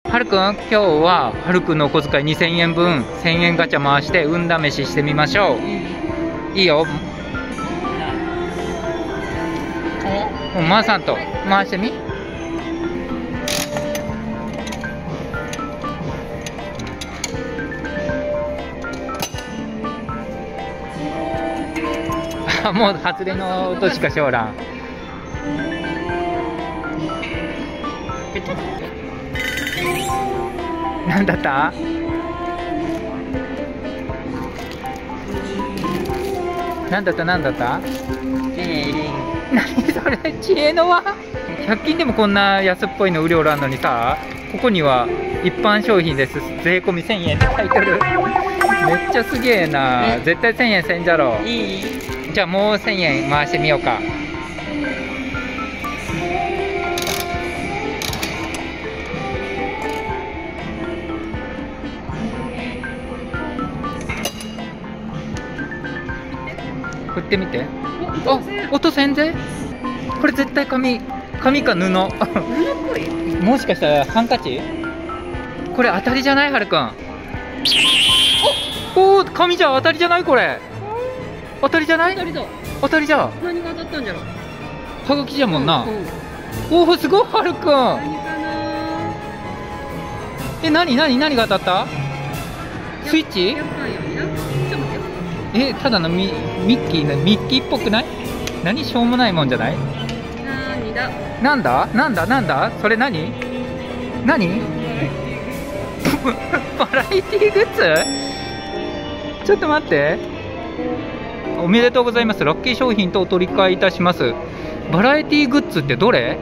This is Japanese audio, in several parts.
はるくん、今日ははるくんのお小遣い2000円分1000円ガチャ回して運試ししてみましょう。いいよ。もう回さんと回してみ。あ、もう外れの音しかしおらん。なんだった？なんだったなんだった？何それ、知恵の輪？100均でもこんな安っぽいのうりょうらんのにさ、ここには一般商品です、税込み1000円って書いてる。めっちゃすげえな。絶対1000円せんじゃろ。いい？じゃあもう1000円回してみようか。振ってみて。あ、音せんぜ。これ絶対紙か布。もしかしたらハンカチ？これ当たりじゃない？はるくん。おお、紙じゃ当たりじゃない？これ当たりじゃない？当たりじゃ。 何が当たったんじゃろ。 はがきじゃもんな。おお、すごい。はるくん。何が当たった？スイッチ？ただのミッキーっぽくない？何しょうもないもんじゃない？なんだそれ何バラエティグッズ？ちょっと待って。おめでとうございます。ラッキー商品とお取り替えいたします。バラエティグッズってどれ？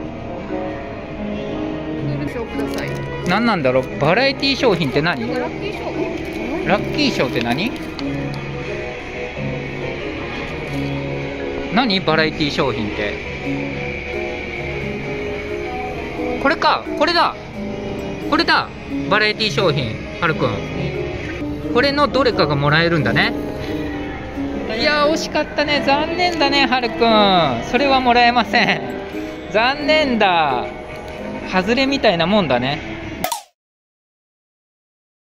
何なんだろう。バラエティ商品って何？ラッキー賞って何？何バラエティ商品って。これか、これだバラエティ商品。はるくん、これのどれかがもらえるんだね。いやー、惜しかったね。残念だね、はるくん。それはもらえません。残念だ。外れみたいなもんだね。